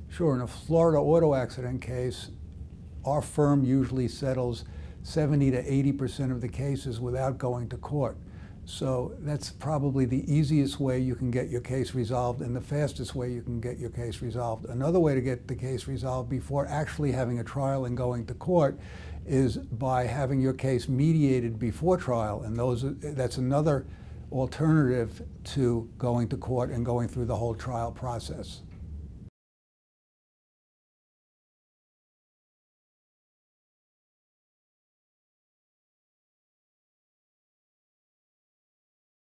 Sure. In a Florida auto accident case, our firm usually settles 70 to 80% of the cases without going to court. So that's probably the easiest way you can get your case resolved and the fastest way you can get your case resolved. Another way to get the case resolved before actually having a trial and going to court is by having your case mediated before trial, and that's another alternative to going to court and going through the whole trial process.